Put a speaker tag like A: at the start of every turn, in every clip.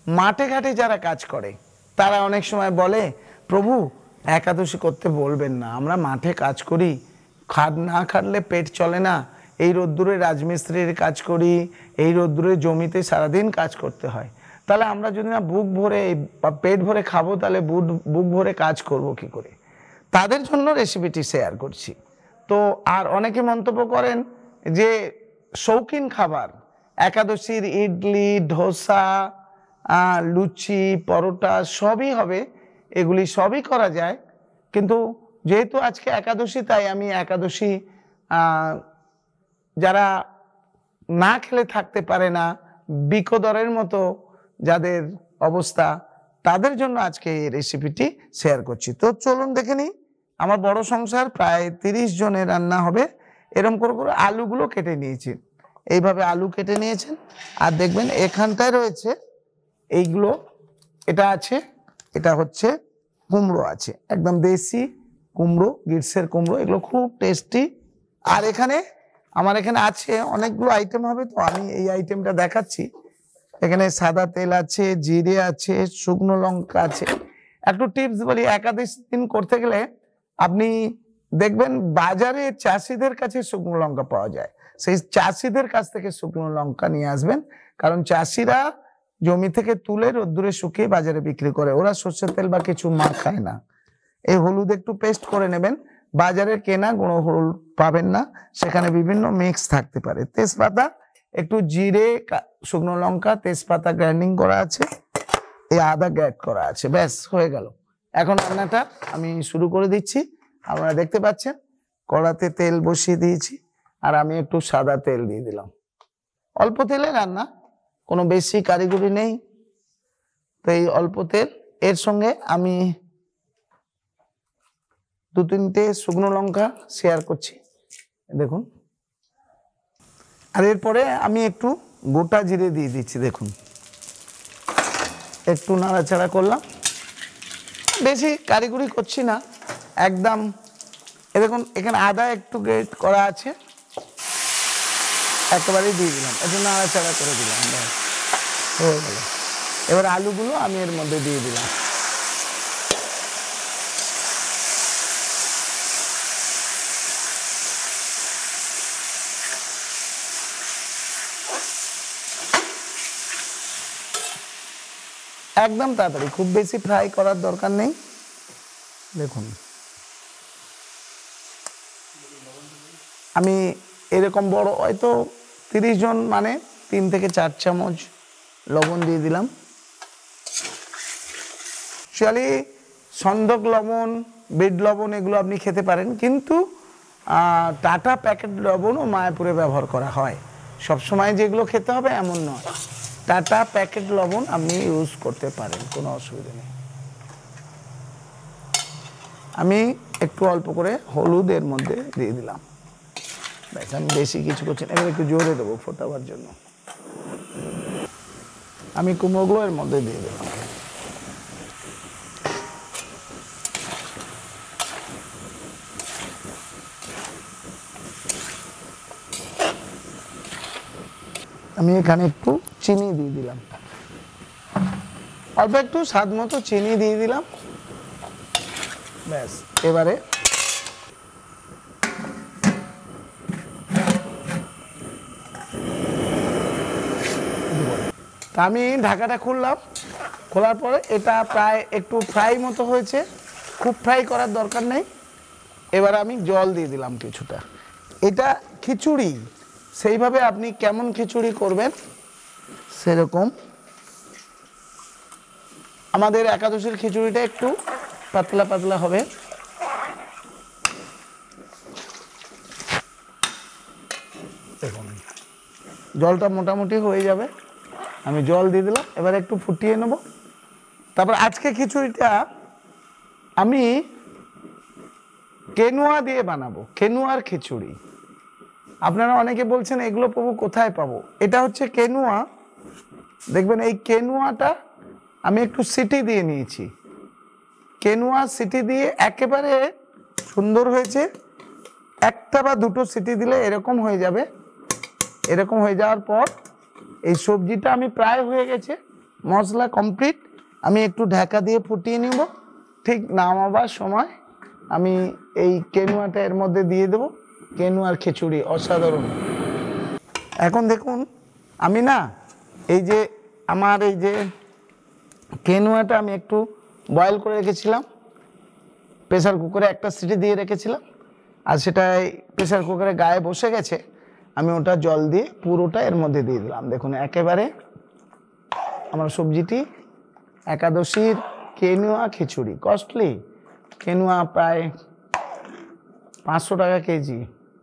A: মাঠে ঘাটে যারা কাজ করে তারা অনেক সময় বলে, প্রভু একাদশী করতে বলবেন না, আমরা মাঠে কাজ করি, না খাটলে পেট চলে না, এই রোদ্দুরে রাজমিস্ত্রির কাজ করি, এই রোদ্দুরে জমিতে সারাদিন কাজ করতে হয়, তাহলে আমরা যদি না বুক ভরে পেট ভরে খাবো তাহলে বুক ভরে কাজ করব কি করে? তাদের জন্য রেসিপিটি শেয়ার করছি। তো আর অনেকে মন্তব্য করেন যে শৌখিন খাবার একাদশীর ইডলি, ধোসা, লুচি, পরোটা সবই হবে, এগুলি সবই করা যায়, কিন্তু যেহেতু আজকে একাদশী তাই আমি একাদশী যারা না খেলে থাকতে পারে না, বিকোদরের মতো যাদের অবস্থা, তাদের জন্য আজকে এই রেসিপিটি শেয়ার করছি। তো চলুন দেখে নিই। আমার বড় সংসার, প্রায় 30 জনের রান্না হবে। এরকম করে করে আলুগুলো কেটে নিয়েছি, এইভাবে আলু কেটে নিয়েছেন। আর দেখবেন এখানটায় রয়েছে এইগুলো, এটা আছে, এটা হচ্ছে কুমড়ো আছে, একদম দেশি কুমড়ো, গ্রীষ্মের কুমড়ো, এগুলো খুব টেস্টি। আর এখানে আমার এখানে আছে অনেকগুলো আইটেম হবে, তো আমি এই আইটেমটা দেখাচ্ছি। এখানে সাদা তেল আছে, জিরে আছে, শুকনো লঙ্কা আছে। একটু টিপস বলি, একাদশী দিন করতে গেলে আপনি দেখবেন বাজারে চাষিদের কাছে শুকনো লঙ্কা পাওয়া যায়, সেই চাষিদের কাছ থেকে শুকনো লঙ্কা নিয়ে আসবেন, কারণ চাষিরা জমি থেকে তুলে রোদ্দুরে শুকিয়ে বাজারে বিক্রি করে, ওরা সর্ষের তেল বা কিছু মাখায় না। এই হলুদ একটু পেস্ট করে নেবেন, বাজারে কেনা গুঁড়ো হলুদ পাবেন না, সেখানে বিভিন্ন মিক্স থাকতে পারে। তেজপাতা, একটু জিরে, শুকনো লঙ্কা, তেজপাতা গ্রাইন্ডিং করা আছে, এই আদা গ্রেট করা আছে, ব্যাস হয়ে গেল। এখন রান্নাটা আমি শুরু করে দিচ্ছি। আপনারা দেখতে পাচ্ছেন কড়াতে তেল বসিয়ে দিয়েছি, আর আমি একটু সাদা তেল দিয়ে দিলাম। অল্প তেলে রান্না, কোনো বেশি কারিগরি নেই, তো এই অল্প তেল, এর সঙ্গে আমি 2-3টে শুকনো লঙ্কা শেয়ার করছি, দেখুন। আর এরপরে আমি একটু গোটা জিরে দিয়ে দিচ্ছি, দেখুন, একটু নাড়াচাড়া করলাম, বেশি কারিগরি করছি না, একদম। দেখুন এখানে আদা একটু গ্রেট করা আছে, একেবারেই দিয়ে দিলাম, একটু নাড়াচাড়া করে দিলাম, হয়ে গেল। এবার আলুগুলো আমি এর মধ্যে দিয়ে দিলাম। একদম তাড়াতাড়ি, খুব বেশি ফ্রাই করার দরকার নেই। দেখুন আমি এরকম বড় হয়তো 30 জন, মানে 3 থেকে 4 চামচ লবণ দিয়ে দিলাম। অ্যাকচুয়ালি সন্দক লবণ, বিট লবণ এগুলো আপনি খেতে পারেন, কিন্তু টাটা প্যাকেট লবণও মায়াপুরে ব্যবহার করা হয়, সবসময় যেগুলো খেতে হবে এমন নয়। টাটা প্যাকেট লবণ আপনি ইউজ করতে পারেন, কোনো অসুবিধা নেই। আমি একটু অল্প করে হলুদ এর মধ্যে দিয়ে দিলাম, ব্যাস, আমি বেশি কিছু করছি না। এবার একটু জোরে দেবো ফোটাবার জন্য। আমি কুমড়োগুলো এর মধ্যে দিয়ে দিলাম। আমি এখানে একটু চিনি দিয়ে দিলাম, অল্প একটু স্বাদ মতো চিনি দিয়ে দিলাম, ব্যাস। এবারে আমি ঢাকাটা খুললাম, খোলার পরে এটা প্রায় একটু ফ্রাই মতো হয়েছে, খুব ফ্রাই করার দরকার নেই। এবার আমি জল দিয়ে দিলাম কিছুটা। এটা খিচুড়ি, সেইভাবে আপনি কেমন খিচুড়ি করবেন সেরকম। আমাদের একাদশীর খিচুড়িটা একটু পাতলা পাতলা হবে। দেখুন জলটা মোটামুটি হয়ে যাবে, আমি জল দিয়ে দিলাম। এবার একটু ফুটিয়ে নেব। তারপর আজকে খিচুড়িটা আমি কেনুয়া দিয়ে বানাবো, কেনুয়ার খিচুড়ি। আপনারা অনেকে বলছেন এগুলো প্রভু কোথায় পাবো? এটা হচ্ছে কেনুয়া। দেখবেন এই কেনুয়াটা আমি একটু সিটি দিয়ে নিয়েছি, কেনুয়া সিটি দিয়ে একেবারে সুন্দর হয়েছে। একটা বা দুটো সিটি দিলে এরকম হয়ে যাবে। এরকম হয়ে যাওয়ার পর এই সবজিটা আমি প্রায় হয়ে গেছে, মশলা কমপ্লিট। আমি একটু ঢাকা দিয়ে ফুটিয়ে নিব। ঠিক নামাবার সময় আমি এই কেনুয়াটা এর মধ্যে দিয়ে দেব। কেনুয়ার খিচুড়ি অসাধারণ। এখন দেখুন আমি না এই যে আমার এই যে কেনুয়াটা আমি একটু বয়েল করে রেখেছিলাম, প্রেসার কুকারে একটা সিটি দিয়ে রেখেছিলাম, আর সেটাই প্রেসার কুকারে গায়ে বসে গেছে। আমি ওটা জল দিয়ে পুরোটা এর মধ্যে দিয়ে দিলাম। দেখুন একেবারে আমার সবজিটি একাদশীর কেনুয়া খিচুড়ি। কস্টলি কেনুয়া প্রায় 500 টাকা কেজি।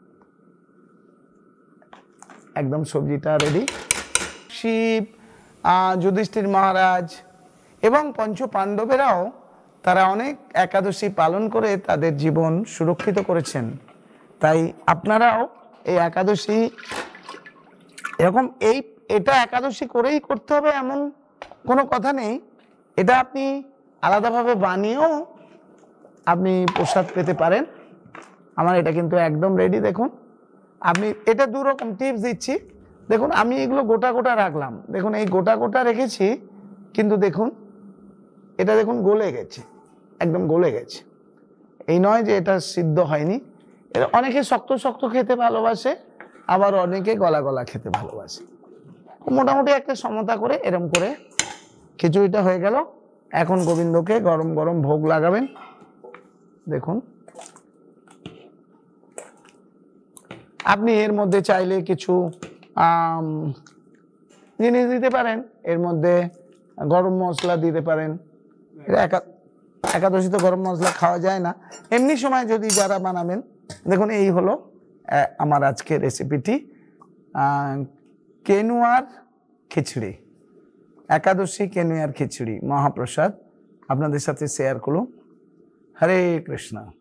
A: একদম সবজিটা রেডি। শিব, যুধিষ্ঠির মহারাজ এবং পঞ্চ পাণ্ডবেরাও তারা অনেক একাদশী পালন করে তাদের জীবন সুরক্ষিত করেছেন। তাই আপনারাও এই একাদশী এরকম এটা একাদশী করেই করতে হবে এমন কোনো কথা নেই। এটা আপনি আলাদাভাবে বানিয়েও আপনি প্রসাদ পেতে পারেন। আমার এটা কিন্তু একদম রেডি। দেখুন আপনি এটা দুরকম টিপস দিচ্ছি। দেখুন আমি এগুলো গোটা গোটা রাখলাম। দেখুন এই গোটা গোটা রেখেছি, কিন্তু দেখুন এটা দেখুন গলে গেছে, একদম গলে গেছে। এই নয় যে এটা সিদ্ধ হয়নি। এটা অনেকে শক্ত শক্ত খেতে ভালোবাসে, আবার অনেকে গলা গলা খেতে ভালোবাসে। মোটামুটি একটা সমতা করে এরম করে খিচুড়িটা হয়ে গেল। এখন গোবিন্দকে গরম গরম ভোগ লাগাবেন। দেখুন আপনি এর মধ্যে চাইলে কিছু জিনিস দিতে পারেন, এর মধ্যে গরম মশলা দিতে পারেন। একাদশীতে গরম মশলা খাওয়া যায় না, এমনি সময় যদি যারা বানাবেন। দেখুন এই হলো আমার আজকের রেসিপিটি, কেনুয়ার খিচুড়ি, একাদশী কেনুয়ার খিচুড়ি মহাপ্রসাদ আপনাদের সাথে শেয়ার করুন। হরে কৃষ্ণ।